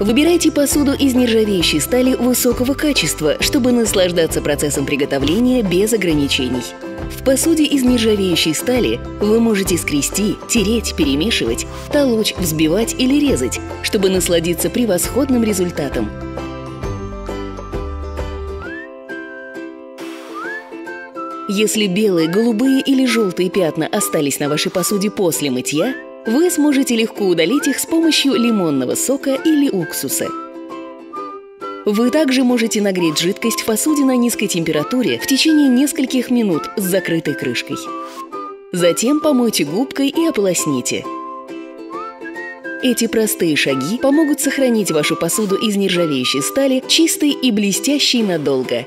Выбирайте посуду из нержавеющей стали высокого качества, чтобы наслаждаться процессом приготовления без ограничений. В посуде из нержавеющей стали вы можете скрести, тереть, перемешивать, толочь, взбивать или резать, чтобы насладиться превосходным результатом. Если белые, голубые или желтые пятна остались на вашей посуде после мытья, вы сможете легко удалить их с помощью лимонного сока или уксуса. Вы также можете нагреть жидкость в посуде на низкой температуре в течение нескольких минут с закрытой крышкой. Затем помойте губкой и ополосните. Эти простые шаги помогут сохранить вашу посуду из нержавеющей стали чистой и блестящей надолго.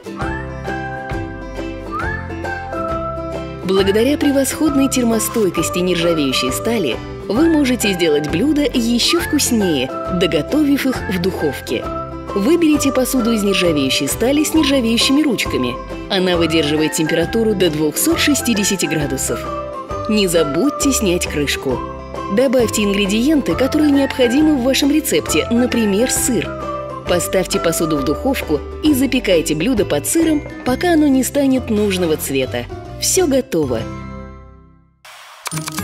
Благодаря превосходной термостойкости нержавеющей стали вы можете сделать блюда еще вкуснее, доготовив их в духовке. Выберите посуду из нержавеющей стали с нержавеющими ручками. Она выдерживает температуру до 260 градусов. Не забудьте снять крышку. Добавьте ингредиенты, которые необходимы в вашем рецепте, например, сыр. Поставьте посуду в духовку и запекайте блюдо под сыром, пока оно не станет нужного цвета. Все готово!